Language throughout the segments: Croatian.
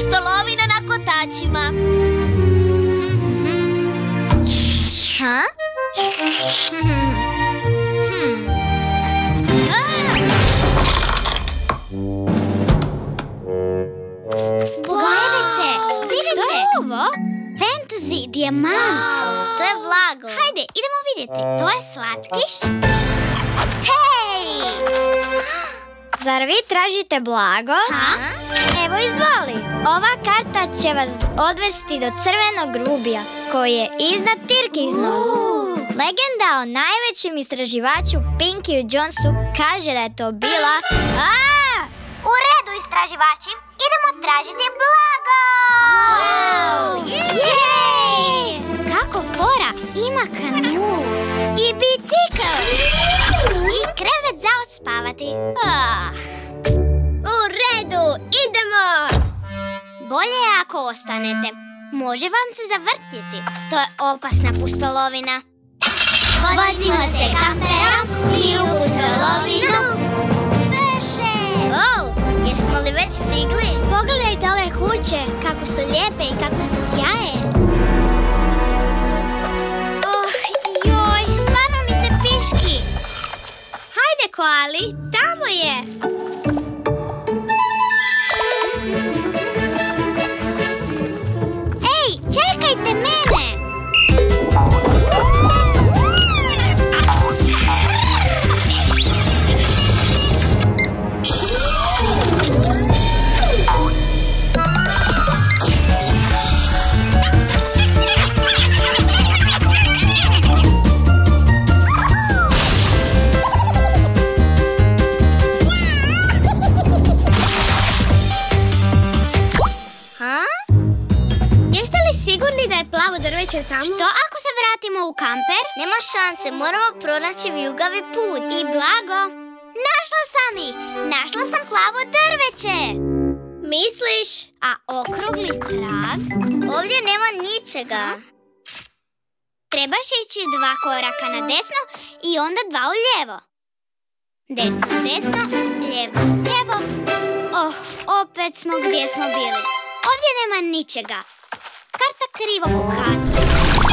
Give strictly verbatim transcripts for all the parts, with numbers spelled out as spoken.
pustolovina na kotačima. Ha? Pogledajte, vidite? Što je ovo? Fantasy dijamant. To je blago. Hajde, idemo vidjeti. To je slatkiš. Hej! Zar vi tražite blago? Ha? Evo izvoli. Ova karta će vas odvesti do crvenog rubija koji je iznad Tirkiznog. Legenda o najvećem istraživaču Pinkiju Jonesu kaže da je to bila... A! U redu, istraživači, idemo tražiti blago! Wow! Jej! Kako fora, ima kanu i bicikl i krevet za odspavati. Ah. U redu, idemo! Bolje je ako ostanete. Može vam se zavrtjeti. To je opasna pustolovina. Vozimo se kamperom i u pustolovinu. Brže! Oh, jesmo li već stigli? Pogledajte ove kuće, kako su lijepe i kako se sjaje. Oh, joj, stvarno mi se piški. Hajde, koali, tamo je. Ej, čekajte mene! Tamo? Što ako se vratimo u kamper? Nema šanse, moramo pronaći vilgavi put. I blago. Našla sam ih! Našla sam plavo drveće. Misliš? A okrugli trag? Ovdje nema ničega. Trebaš ići dva koraka na desno i onda dva u lijevo. Desno, desno, lijevo, lijevo. Oh, opet smo gdje smo bili. Ovdje nema ničega. Karta krivo pokazuje.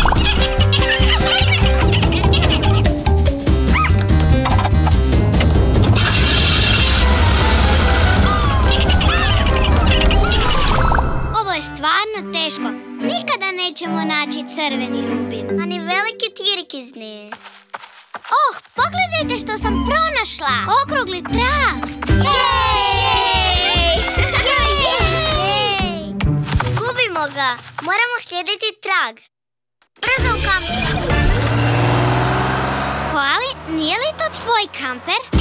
Ovo je stvarno teško. Nikada nećemo naći crveni rubin. Ani veliki tirkizni. Oh, pogledajte što sam pronašla. Okrugli trag. Jej! Jej! Gubimo ga. Moramo slijediti trag. Brzo u kamper. Koali, nije li to tvoj kamper?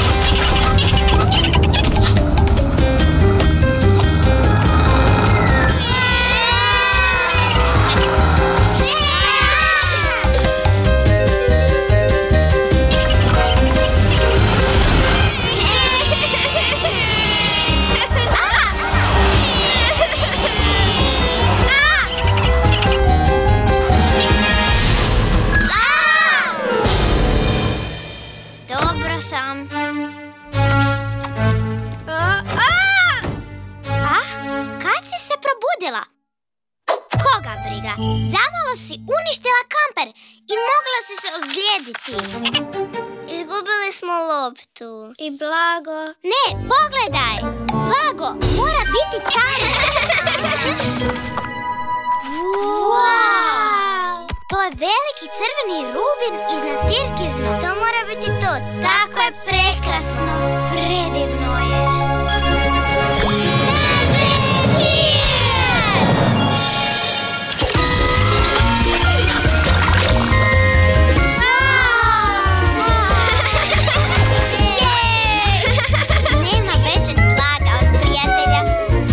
Sam. A, a! Ah, kad si se probudila? Koga briga? Zamalo si uništila kamper i mogla si se ozlijediti. Izgubili smo loptu. I blago. Ne, pogledaj. Blago mora biti tamo. Wow! To je veliki crveni rubin iznad Tirkiznog. To mora biti to. Tako je prekrasno. Predivno je. Nema većeg blaga od prijatelja.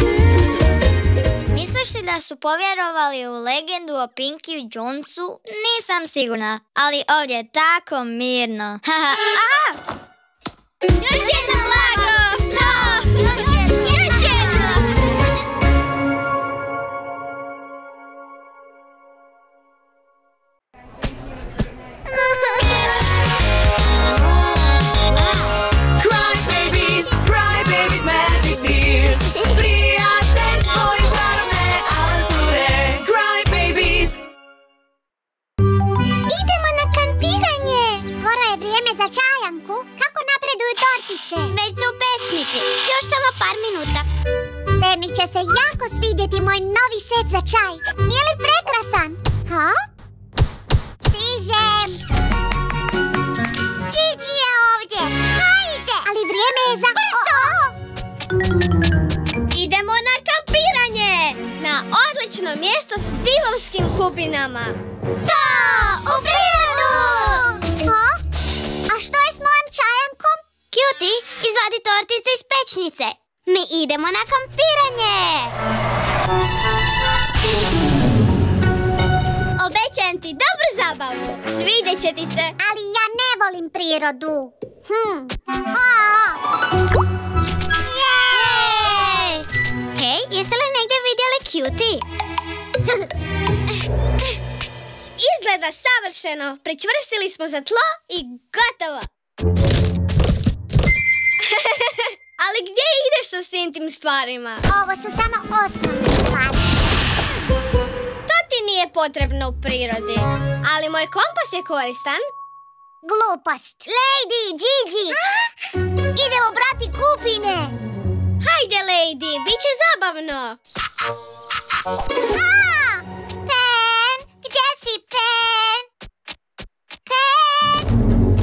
Misliš li da su povjerovali u legendu o Pinkiju Jonesu? Nisam sigurna, ali ovdje je tako mirno. Haha, a! Još jedno blago! Da! Još jedno! Još jedno! Cry babies, cry babies, magic tears. Prijateljstvo minuta. Berni će se jako svidjeti moj novi set za čaj. Nije li prekrasan? Ha? Stižem. Gigi je ovdje. Hajde. Ali vrijeme je za... Brzo! Idemo na kampiranje! Na odlično mjesto s divovskim kupinama. Da! U prirodu! Ha? A što je s mojim čajankom? Cutie, izvadi tortice iz pečnice. Mi idemo na kampiranje! Obećajem ti dobru zabavu. Svidjet će ti se. Ali ja ne volim prirodu. Hm. Oh. Jej! Hej, jeste li negdje vidjeli Cutie? Izgleda savršeno. Pričvrstili smo za tlo i gotovo. Ali gdje ideš sa svim tim stvarima? Ovo su samo osnovne stvari. To ti nije potrebno u prirodi. Ali moj kompas je koristan. Glupost. Lady, Gigi! Idemo brati kupine! Hajde, Lady, bit će zabavno. A! Pen! Gdje si, Pen? Pen!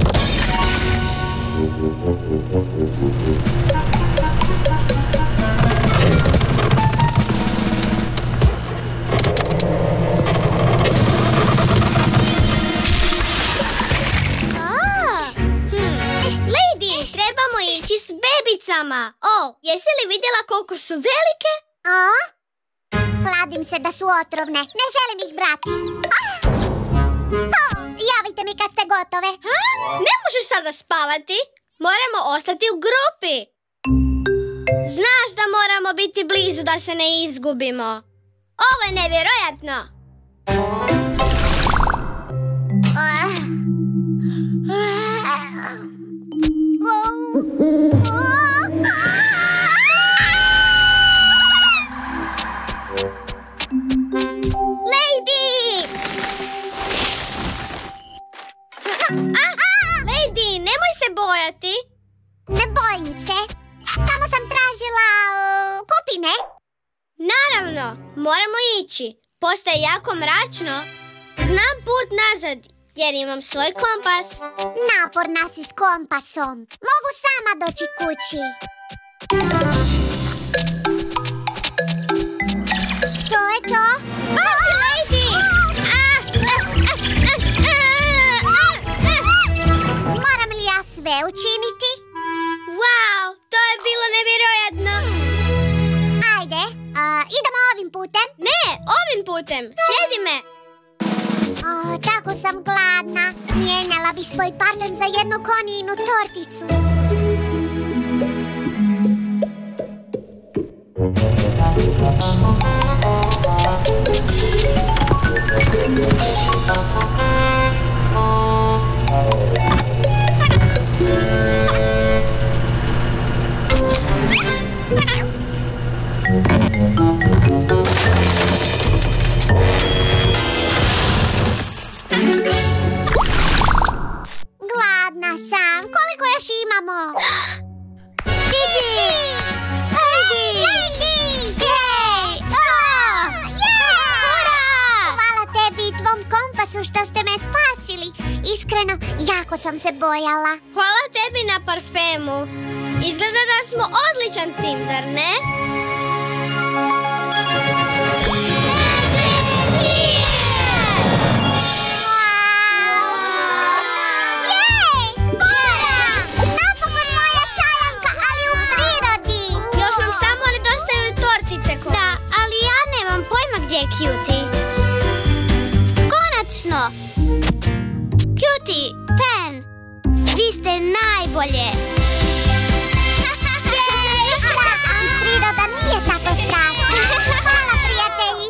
S bebicama. O, jesi li vidjela koliko su velike? A? Kladim se da su otrovne. Ne želim ih brati. A! O, javite mi kad ste gotove. Ha? Ne možeš sada spavati. Moramo ostati u grupi. Znaš da moramo biti blizu da se ne izgubimo. Ovo je nevjerojatno. Lady! A, Lady, nemoj se bojati. Ne bojim se. Samo sam tražila uh, kupine. Naravno, moramo ići. Postaje jako mračno. Znam put nazad, jer imam svoj kompas. Naporna si s kompasom. Mogu sama doći kući. Što je to? Pazi, Lady! Moram li ja sve učiniti? Wow, to je bilo nevjerojatno. Ajde, a, idemo ovim putem. Ne, ovim putem. Slijedi me. O, tako sam gladna. Mijenjala bi svoj parfem za jednu konijinu torticu. Gladna sam. Koliko još imamo? Gigi! Lady! Lady! Jej! Oh! Hurra! Hvala tebi i tvom kompasu što ste me spasili. Iskreno, jako sam se bojala. Hvala tebi na parfemu. Izgleda da smo odličan tim, zar ne? Cutie. Konačno! Cutie, Pen, vi ste najbolje! Priroda nije tako strašna. Hvala, prijatelji!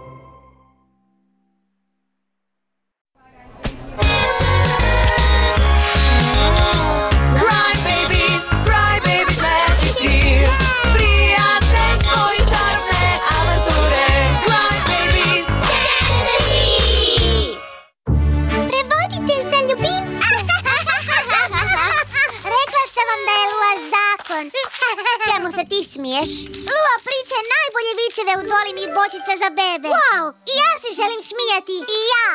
Cry babies, cry babies, magic tears. Prijateljstvo i čarobne avanture. Cry babies, Prevoditelj za ljubim. Rekla sam vinceve u dolini bočica za bebe. Wow, i ja se želim smijati. I ja.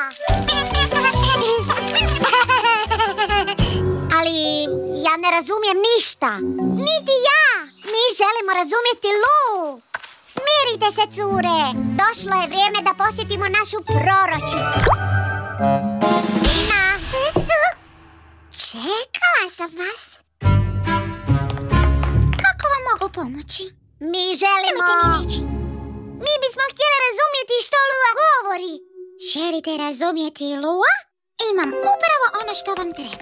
Ali ja ne razumijem ništa. Niti ja. Mi želimo razumjeti Lu. Smirite se, cure. Došlo je vrijeme da posjetimo našu proročicu. Nina. Čekala sam vas. Kako vam mogu pomoći? Mi želimo... Nemojte mi reći. Mi bismo htjeli razumjeti što Lua govori. Želite razumjeti Lua? Imam upravo ono što vam treba.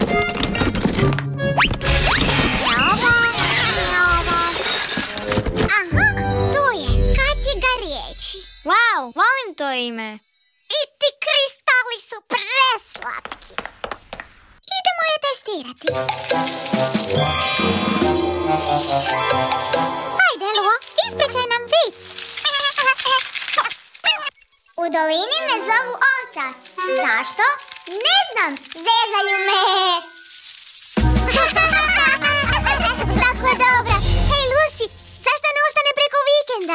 Ovo, ovo. Aha, tu je. Katiga riječi. Wow, volim to ime. I ti kristali su preslatki. Idemo je testirati. Hajde, Lua, ispričaj nam vic. U dolini me zovu ovca. Zašto? Ne znam, zezaju me. Tako dobra. Hej, Lucy, zašto ne ostane preko vikenda?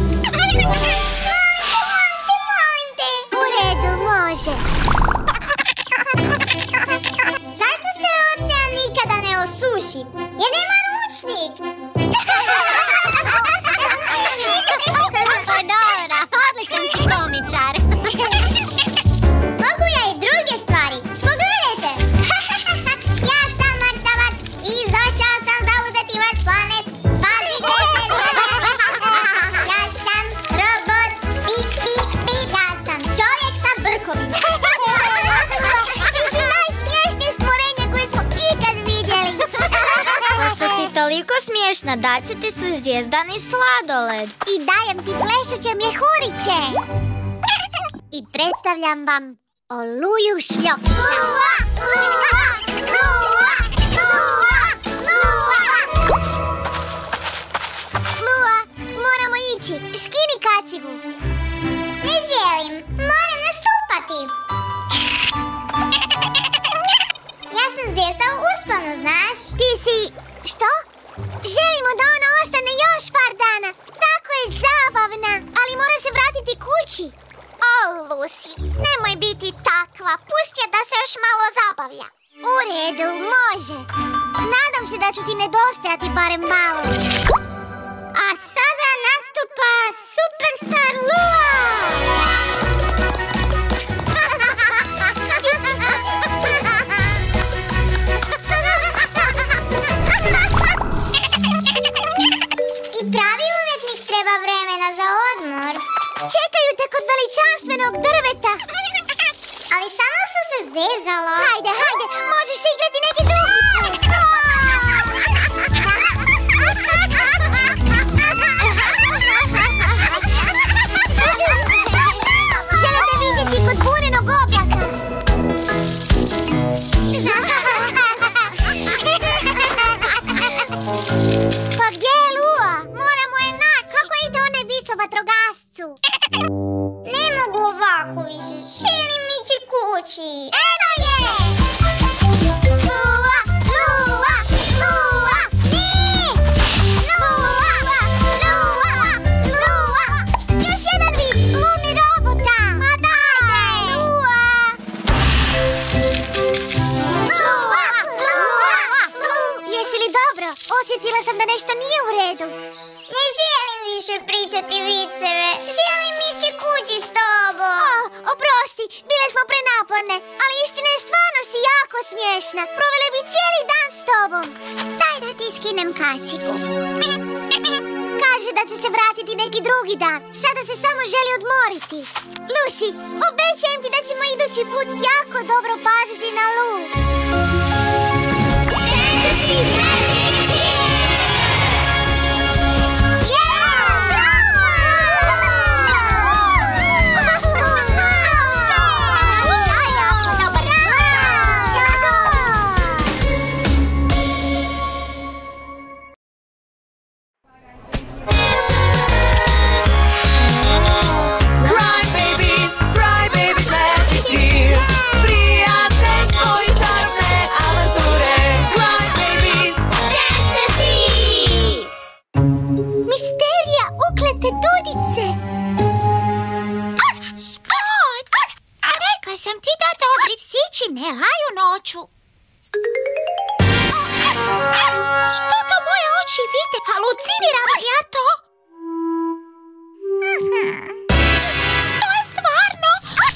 Molim te, molim te. U redu, može. Zašto se ocean nikada ne osuši? Jer nema ručnik. Dobra, odličan si komičar. Mogu ja i druge stvari. Pogledajte. Ja sam Marsavac i došao sam zauzeti vaš planet. Pazite se. Ja sam robot. Pip, pip, pip. Ja sam čovjek sa brkovićem. Ti si najsmiješnije stvorenje koje smo ikad vidjeli. Pošto si toliko smiješna, daću ti su zvijezdani sladoled. I dajem ti plešuće mjehuriće. I predstavljam vam Oluju Šljokića. Lua, Lua, Lua, Lua, Lua. Lua, moramo ići. Skini kacigu. Ne želim, moram nastupati. Ja sam zvijezda u usponu, znaš? Ti si... što? Želimo da ona ostane još par dana. Tako je zabavna, ali mora se vratiti kući. O, Lucy, nemoj biti takva. Pusti je da se još malo zabavlja. U redu, može. Nadam se da ću ti nedostajati barem malo. A sada nastupa Superstar Lua! I pravi umjetnik treba vremena za odmor. Čekaju te kod veličanstvenog drveta. Ali samo sam se zezala. Hajde, hajde, možeš igrati neki drugi put. Želite vidjeti kod bunenog oblaka? Pa gdje je Lua? Moramo je naći. Kako ide onaj viso vatrogascu? Ne mogu ovako više. Želim ići kući. Eno je! Lua, Lua, Lua! Ne! Lua, Lua, Lua! Još jedan vis, glumi robota! Ma daj! Lua! Lua, Lua, Lua! Jesi li dobro? Osjetila sam da nešto nije u redu. Ne želim više pričati viceve. Želim ići kući s tobom. O, oprosti, bile smo prenaporne. Ali istina je, stvarno si jako smiješna. Provele bi cijeli dan s tobom. Daj da ti skinem kacigu. Kaže da će se vratiti neki drugi dan. Sada se samo želi odmoriti. Lucy, obećajem ti da ćemo idući put jako dobro paziti na Lu. Fantasy Magic Team! Prijateljstvo i čarobne avanture. Cry Babies, dudice. Spot! A rekla sam ti da dobri psići ne laju noću. Što to moje oči vide? Haluciniram li ja to? To je stvarno.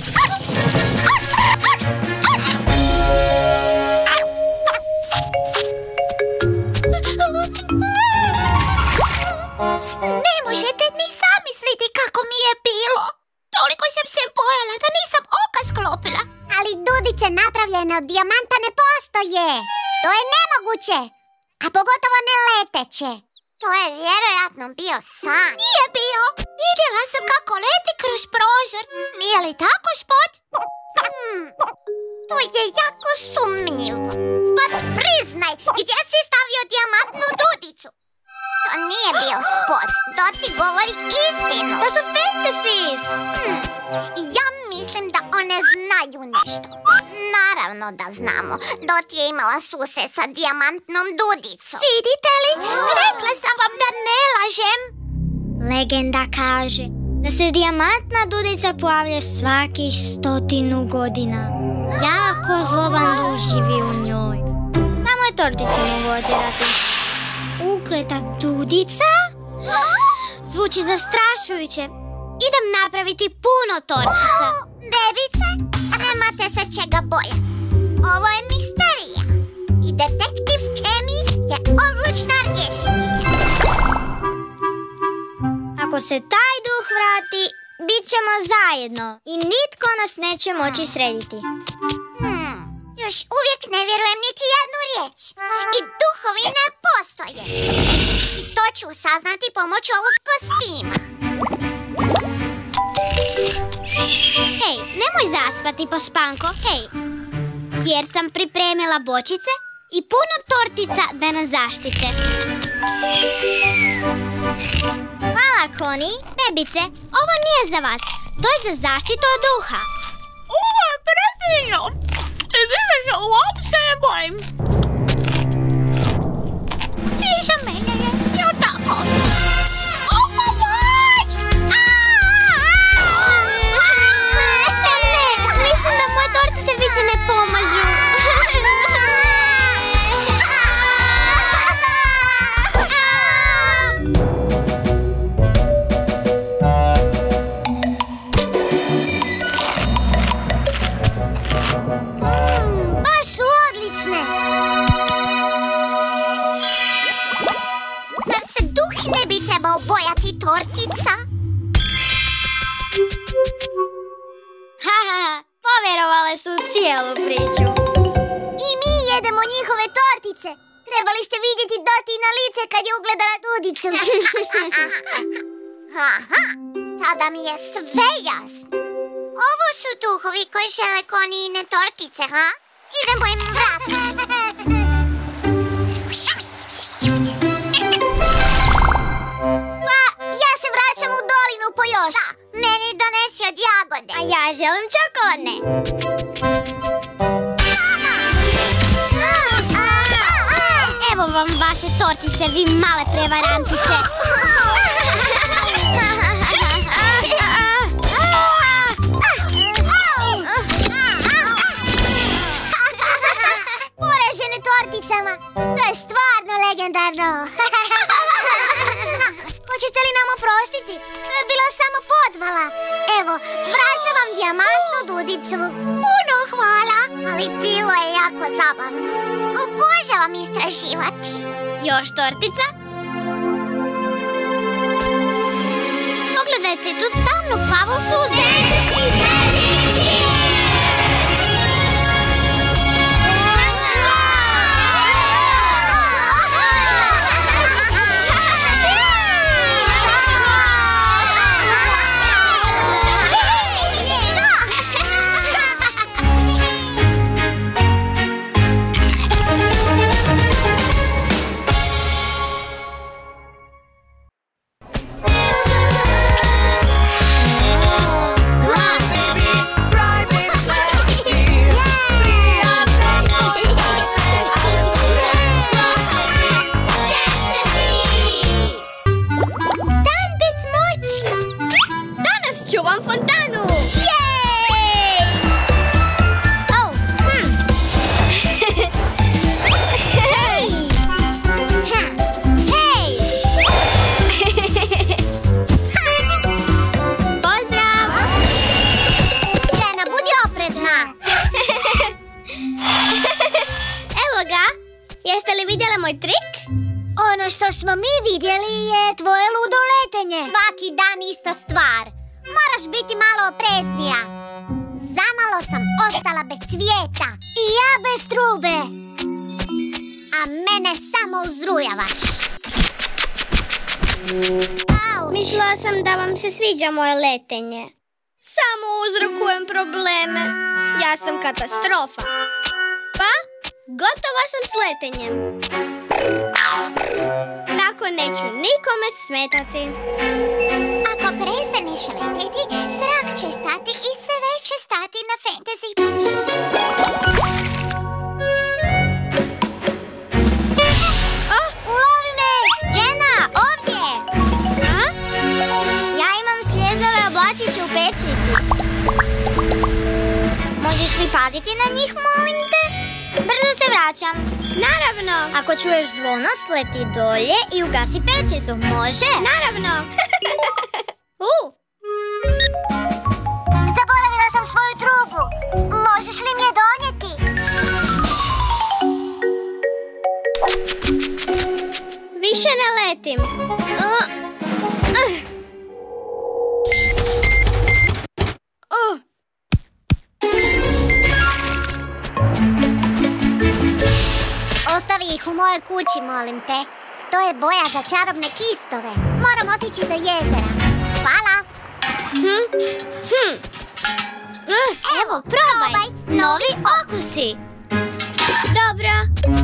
Ne možete ni sami misliti kako mi je bilo. Toliko sam se bojala da nisam oka sklopila. Ali dudice napravljene od dijamanta ne postoje. To je nemoguće. A pogotovo ne leteće. To je vjerojatno bio san. Nije bio. Vidjela sam kako leti kroz prozor. Nije li tako, Spot? Hmm. To je jako sumnjivo. Spot, priznaj, gdje si stavio dijamantnu dudicu? To nije bio Spot. Doti govori istinu. To su fantasies. Hmm. Ja mislim da one znaju nešto. Naravno da znamo. Doti je imala susret sa dijamantnom dudicom. Vidite li? Rekla sam vam da ne lažem. Legenda kaže da se dijamantna dudica pojavlja svakih stotinu godina. Jako zloban duh živi u njoj. Samo je tortice mogu otjerati. Ukleta dudica? Zvuči zastrašujuće. Idem napraviti puno tortica. Bebice, nemate se čega boja. Ovo je misterija. I detektiv Kemi je odlučna riješiti. Ako se taj duh vrati, bit ćemo zajedno i nitko nas neće moći srediti. Hmm, još uvijek ne vjerujem niti jednu riječ. I duhovi ne postoje. I to ću saznati pomoću ovog kostima. Hej, nemoj zaspati, Pospanko, hej. Jer sam pripremila bočice i puno tortica da nas zaštite. Hvala, Connie. Bebice, ovo nije za vas. To je za zaštitu od duha. Ovo je prefino. I više se uopće ne bojim. I za mene je jo tako. Mislim da moje tortice više ne pomažu. Baš su odlične. Zar se duh ne bi trebao bojati tortica? Haha, povjerovale su cijelu priču. I mi jedemo njihove tortice. Trebali ste vidjeti Doti na lice kad je ugledala dudicu. Aha, sada mi je sve jasno. Ovo su duhovi koji žele Conijine tortice, ha? Idemo im vratiti. Pa, ja se vraćam u dolinu po još. Da, meni donesi od jagode. A ja želim čokoladne. Evo vam vaše tortice, vi male prevarantice. Poražene torticama. To je stvarno legendarno. Hoćete li nam oprostiti? To je bila samo podvala. Evo, vraćam vam dijamantnu dudicu. Puno hvala. Ali bilo je jako zabavno. Obožavam istraživati. Još tortica? Pogledajte tu tamnu plavu suzu. Cry babies, cry ću vam fontanu! Jej! Oh, hm. Hej! Hej! Pozdrav! Žena, budi oprezna. Evo ga! Jeste li vidjeli moj trik? Ono što smo mi vidjeli je tvoje ludo letenje. Svaki dan ista stvar. Moraš biti malo opreznija. Zamalo sam ostala bez cvijeta. I ja bez trube. A mene samo uzrujavaš. Au. Mislila sam da vam se sviđa moje letenje. Samo uzrokujem probleme. Ja sam katastrofa. Pa, gotova sam s letenjem. Tako neću nikome smetati. Ako prestaneš leteti, zrak će stati i sve će stati na fantasy planeti. Oh, Ulovi me! Jenna, ovdje! A? Ja imam sljezove oblačiće u pećnici. Možeš li paziti na njih, molim te? Brzo se vraćam. Naravno. Ako čuješ zvono, sleti dolje i ugasi pećnicu. Može? Naravno. uh. Zaboravila sam svoju trubu. Možeš li mi je donijeti? Više ne letim. Uh. Uh. Uh. Ostavi ih u mojoj kući, molim te. To je boja za čarobne kistove. Moram otići do jezera. Hvala. Hm? Hm. Uh. Evo, probaj. Novi okusi. Dobro.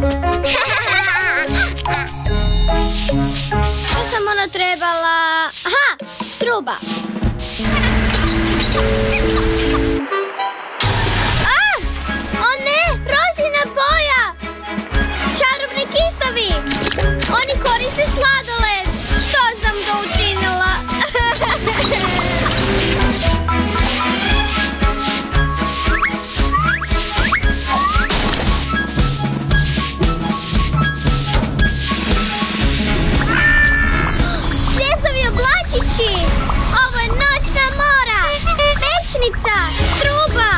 To sam ono trebala... Aha, truba. Ah! O ne, rozina boja. Čarobni kistovi. Oni koriste sladoled. Što sam to učinila? Ljezovi oblačići! Ovo je noćna mora! Večnica! Truba!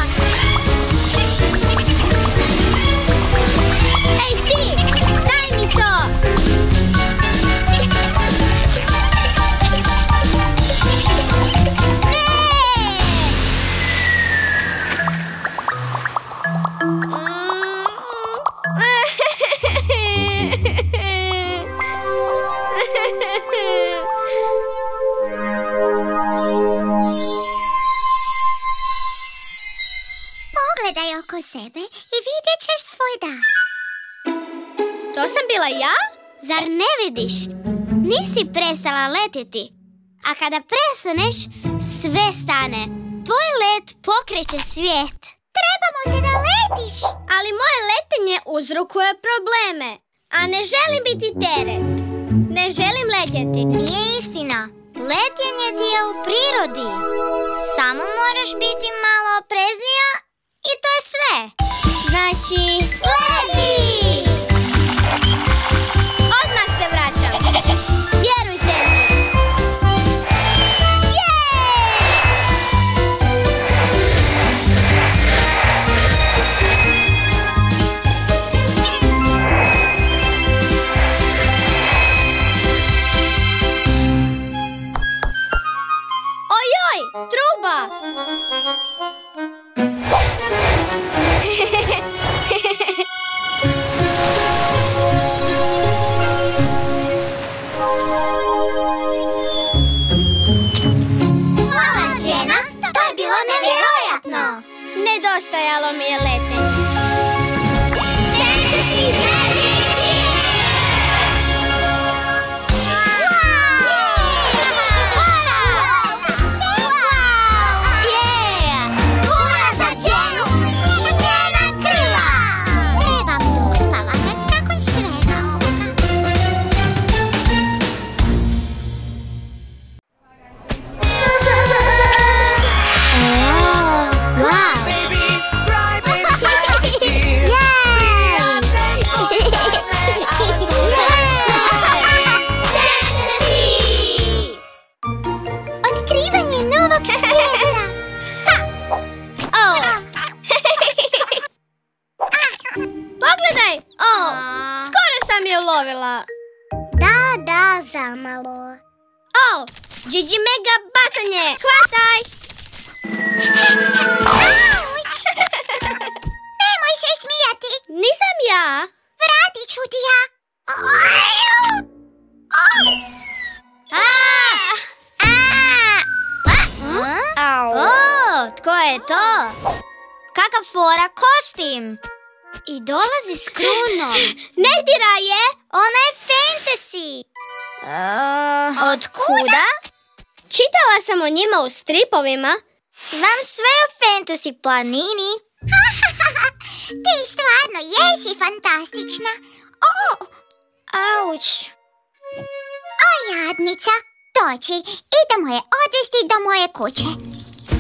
Ej ti! Daj mi to! Ne! Pogledaj oko sebe i vidjet ćeš svoj dar. To sam bila ja? Zar ne vidiš? Nisi prestala letjeti. A kada prestaneš, sve stane. Tvoj let pokreće svijet. Trebamo te da letiš. Ali moje letenje uzrokuje probleme. A ne želim biti teret. Ne želim letjeti. Nije istina. Letenje ti je u prirodi. Samo moraš biti malo opreznija i to je sve. Znači, leti! Odmah se vraćam. Vjerujte mi. Ojoj, truba! Hvala, Jenna. To je bilo nevjerojatno. Nedostajalo mi je letenje. Fantasy Magic Team! Ura za Jennu i njena krila! Trebam dug spavanac nakon svega ovoga. stvaranje novog svijeta. Pogledaj! O, skoro sam je ulovila. Da, da, zamalo. O, Gigi Mega batanje! Hvataj! Auć! Nemoj se smijati. Nisam ja. Vratit ću ti ja. Au. O, tko je to? Kakav fora kostim? I dolazi s krunom. Ne dira je! Ona je fantasy. Uh, od kuda? Čitala sam o njima u stripovima. Znam sve o fantasy planini. Ti stvarno jesi fantastična. O, Auć. o jadnica. Doći, idemo je odvesti do moje kuće.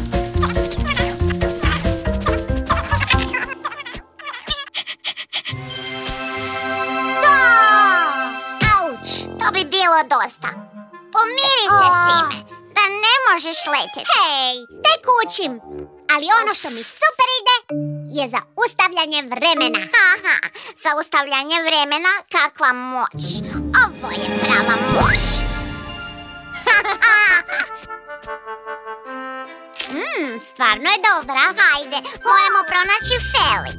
Auć, to bi bilo dosta. Pomiri se s time, da ne možeš letjeti. Hej, tek učim. Ali ono što mi super ide je zaustavljanje vremena. Haha, zaustavljanje vremena, kakva moć. Ovo je prava moć. Mmm, stvarno je dobra. Hajde, moramo pronaći Feli.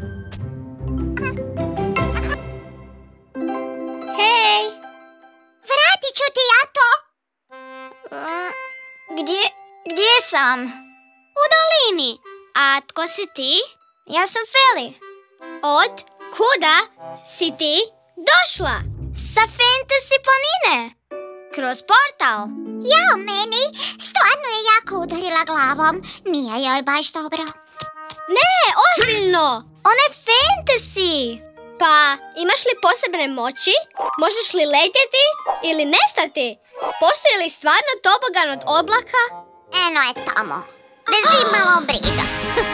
Hej. Vratit ću ti ja to. Uh, gdje, gdje sam? U dolini. A tko si ti? Ja sam Feli. Od kuda si ti došla? Sa fantasy planine. Kroz portal. Jao, meni stvarno je jako udarila glavom. Nije joj baš dobro. Ne, ozbiljno. Ona je fantasy. Pa, imaš li posebne moći? Možeš li letjeti ili nestati? Postoji li stvarno tobogan od oblaka? Eno je tamo. Bez imalo briga.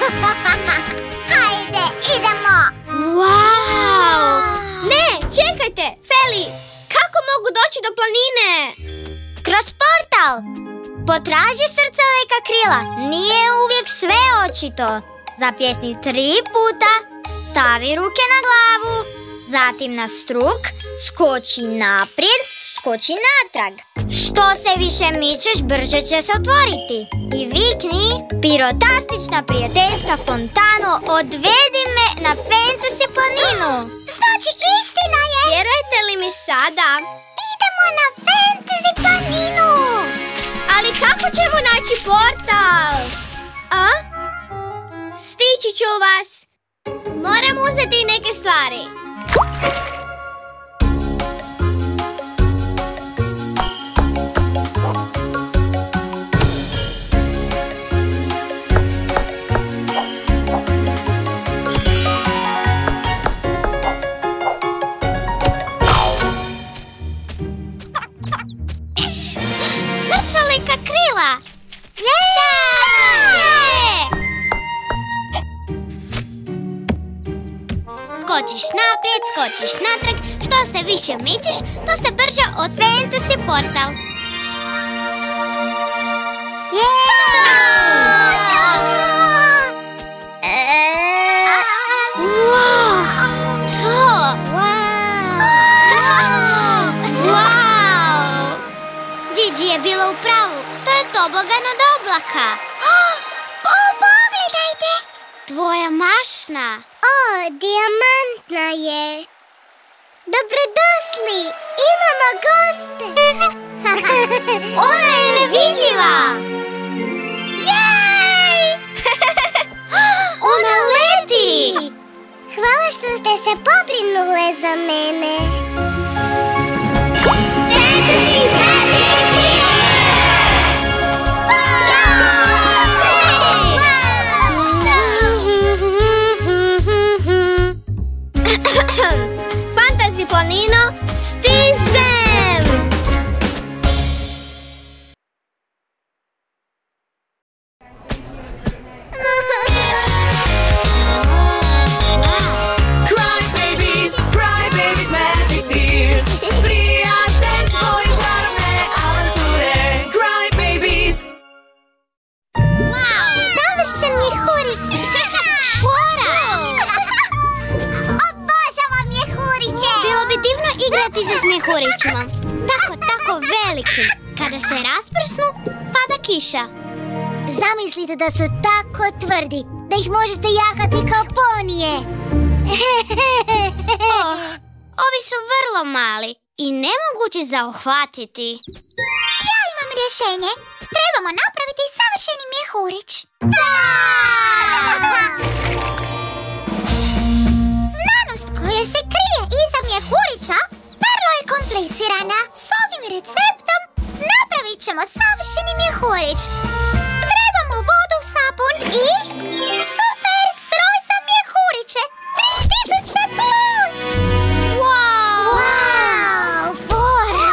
Hajde, idemo. Wow! Ne, čekajte, Feli! Kako mogu doći do planine? Kroz portal! Potraži srce leka krila. Nije uvijek sve očito. Zapjesni tri puta, stavi ruke na glavu, zatim na struk, skoči naprijed, skoči natrag. Što se više mičeš, brže će se otvoriti. I vikni, pirotastična prijateljska fontano, odvedi me na fantasy planinu. Znači, istina je. Vjerujete li mi sada? Idemo na fantasy planinu. Ali kako ćemo naći portal? A? Stići ću vas. Moram uzeti neke stvari. Srcolika krila. Skočiš naprijed, skočiš natrag. Što se više mičeš, to se brže od fantasy portal. Wow! To! Wow! Gigi je bila u pravu. To je tobogan od oblaka. O, pogledajte. Tvoja mašna. O, dijamantna je. Dobrodošli, imamo goste. Ona je nevidljiva. Jej! Ona leti. Hvala što ste se pobrinule za mene. Fantasy Magic Fantasy planino, stižem! Cry babies, cry babies, magic tears. Prijateljstvo i čarobne savršen mjehurić. Fora! Obožavam mjehuriće. Bilo bi divno igrati sa smjehurićima. Tako, tako veliki. Kada se rasprsnu, pada kiša. Zamislite da su tako tvrdi da ih možete jahati kao ponije. Oh, ovi su vrlo mali i nemogući za uhvatiti. Ja imam rješenje. Trebamo napraviti savršeni mjehurić. Da! Znanost koja se krije iza mjehurića vrlo je komplicirana. S ovim receptom napravit ćemo savršeni mjehurić. Trebamo vodu, sapun i super stroj za mjehuriće. tri tisuće plus! Wow! Wow! Fora!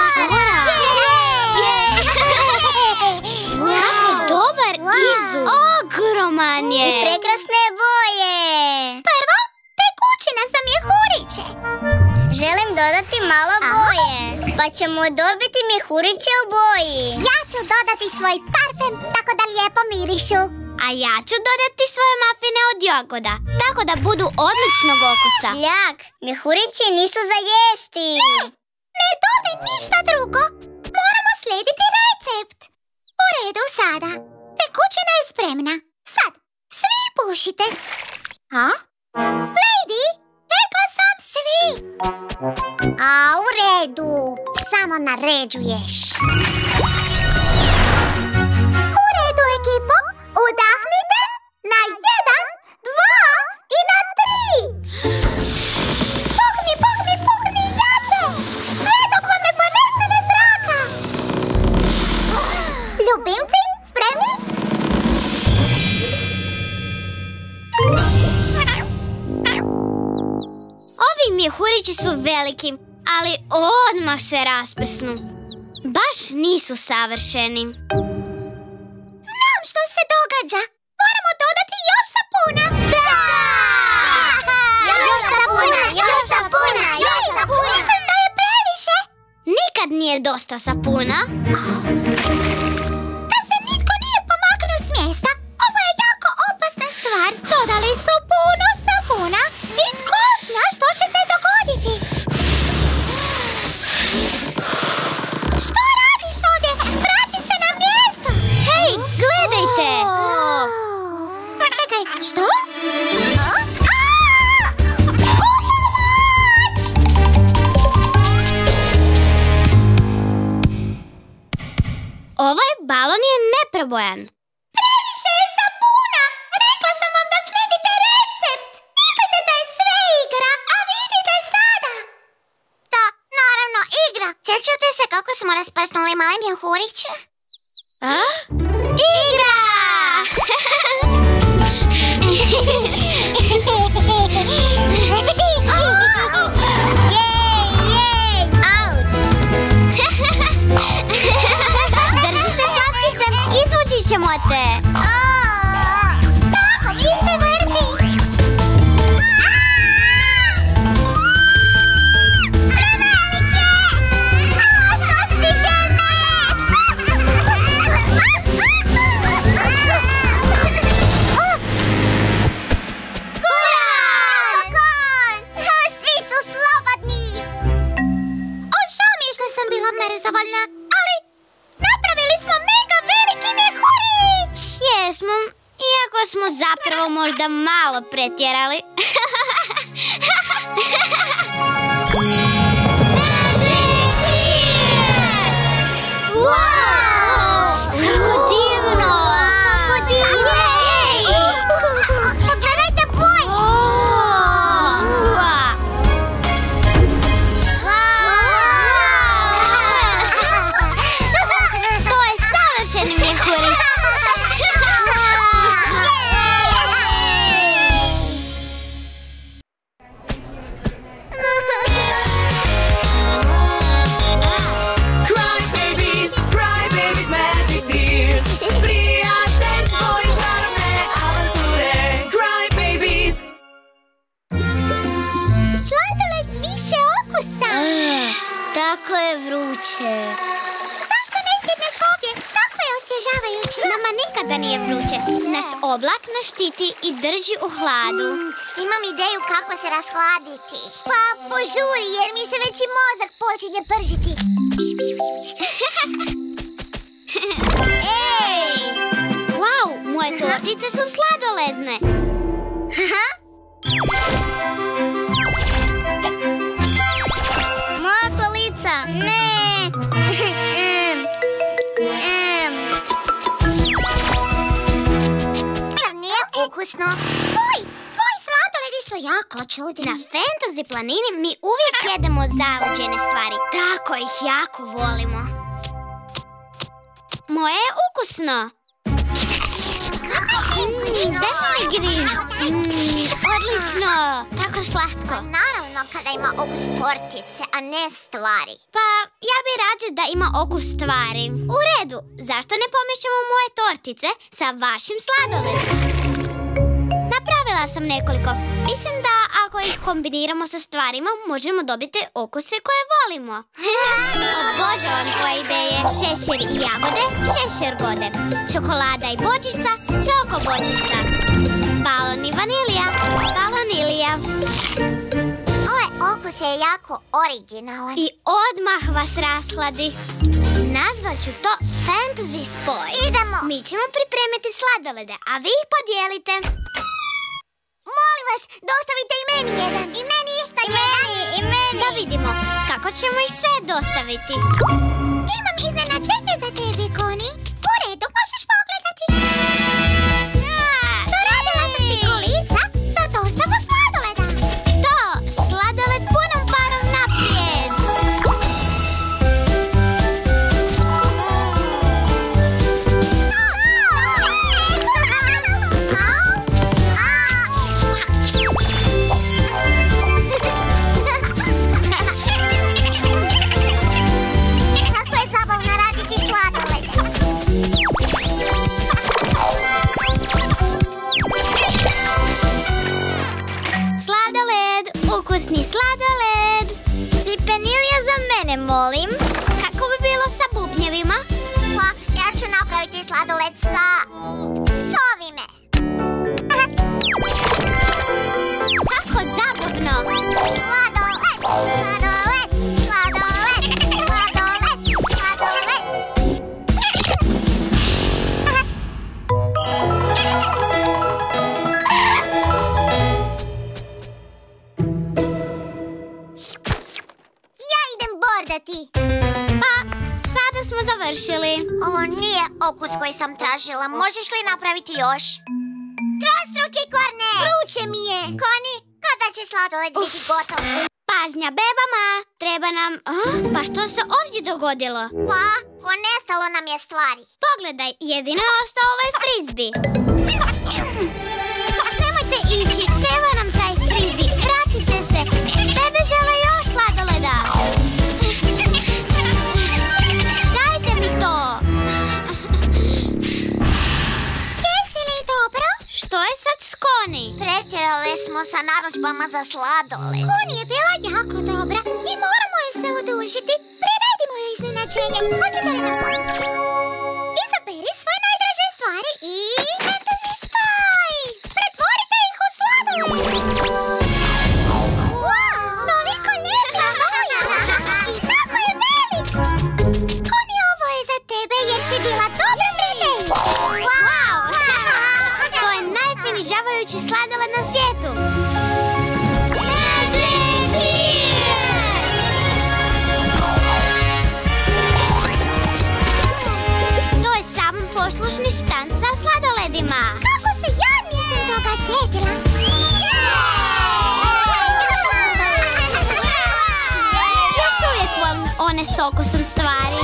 Kako dobar izum! Ogroman je! I prekrasne boje! Prvo, tekućina za mjehuriće. Želim dodati malo boje, pa ćemo dobiti mjehuriće u boji. Ja ću dodati svoj parfem tako da lijepo mirišu. A ja ću dodati svoje mafine od jagoda, tako da budu odličnog okusa. Ljak, mjehurići nisu za jesti. Ne, ne dodaj ništa drugo. Moramo slijediti recept. U redu sada. Tekućina je spremna. Sad, svi pušite. A? Lady, rekla sam svi. A u redu. Samo naređuješ. U redu, ekipo. Udahnite na jedan, dva i na tri. Puhni, puhni, puhni, jače. Sve dok vam ne ponestane zraka. Ljubimci, spremni? Ovi mjehurići su veliki, ali odmah se rasprsnu. Baš nisu savršeni. Znam što se događa. Moramo dodati još sapuna. Da! Još sapuna, još sapuna, još sapuna. Mislim da je previše. Nikad nije dosta sapuna. Da se nitko nije pomaknuo s mjesta. Ovo je jako opasna stvar. Dodali su puno sapuna i tko zna što će se dogoditi. Što radiš ovdje? Vrati se na mjesto. Hej, gledajte! Čekaj, što? Ovaj balon je neprobojan. Previše je sapuna! Rekla sam vam da slijedite recept! Mislite da je sve igra, a vidite sada! Da, naravno igra! Sjećate se kako smo rasprsnuli male mjehuriće? A? Igra! Jej, jej! Auć! Drži se, slatkice, izvući ćemo te. Tako mi se vrti! Prevelike! Sustiže me! Svi su slobodni! O, žao mi je što sam bila nezadovoljna, ali napravili smo mega veliki mjehurić! Jesmo, iako smo zapravo možda malo pretjerali. Wow! Kako divno! Kako divno! Pogledajte boje! Ua! To je savršen mjehurić! Cry babies, cry babies, magic tears. Prijateljstvo i čarobne avanture. Cry babies. Sladoled s više okusa! Tako je vruće. Zašto ne sjedneš ovdje? Tako je osvježavajuće. No Nama nikada nije vruće. Naš oblak nas štiti i drži u hladu. Imam ideju kako se rashladiti. Pa požuri jer mi se već i mozak počinje pržiti. Ej! Wow, moje tortice su sladoledne. Moja kolica. Ne. Zar nije ukusno? Fuj, tvoji sladoledi su jako čudni. Na Fantasy planini mi uvijek jedemo zaluđene stvari. Tako ih jako volimo. Moje je ukusno. Green. Mm, odlično. Tako slatko. Naravno kada ima okus tortice, a ne stvari. Pa ja bi rađe da ima okus stvari. U redu, zašto ne pomiješamo moje tortice sa vašim sladoledom? Napravila sam nekoliko. Mislim da ako ih kombiniramo sa stvarima, možemo dobiti okuse koje volimo. Obožavam tvoje ideje. Šešir i jagode, šešir gode. Čokolada i bočica, čoko bočica. Balon i vanilija, balonilija. Ovaj okus je jako originalan. I odmah vas rashladi. Nazvat ću to Fantasy spoj. Idemo. Mi ćemo pripremiti sladolede, a vi ih podijelite. Molim vas, dostavite i meni jedan. I meni isto jedan. I meni. Da vidimo kako ćemo ih sve dostaviti. Imam iznenađenje za tebe, Koni. U redu, možeš pogledati. Doradila sam ti kolica za dostavu sladoleda. To, sladoled punom parom naprijed. Kako je zabavno raditi sladolede. Sladoled, ukusni sladoled. Stipenilija za mene, molim. Kako bi bilo sa bubnjevima? Pa, ja ću napraviti sladoled sa... s ovime. Kako zabavno. Sladoled, sladoled, sladoled, sladoled, sladoled. Ja idem bordati. Pa, sada smo završili. Ovo nije okus koji sam tražila. Možeš li napraviti još? Trostruki kornet! Vruće mi je! Koni, kada će sladoled biti gotov? Pažnja bebama, treba nam... A, pa što se ovdje dogodilo? Pa, ponestalo nam je stvari. Pogledaj, jedino je ostao ovaj frizbi. Nemojte ići, treba nam taj frizbi. Vratite se, bebe žele još sladoleda. Dajte mi to. Jesi li dobro? Što je sad s Koni? Pretjerali smo sa narudžbama za sladoled. Koni je bila jako dobra i moramo joj se odužiti. Priredimo joj iznenađenje. Hoćete li nam pomoći? Izaberi svoje najdraže stvari i... Fantasy spoj! Pretvorite ih u sladoled! Wow! Toliko lijeka boja! I tako je velik! Koni, ovo je za tebe jer si bila dobra prijateljica! Wow! To je najponižavajući sladoled na svijetu. To je samo poslušni štand sa sladoledima. Kako se ja nisam toga sjetila? Još uvijek volim one s okusom stvari.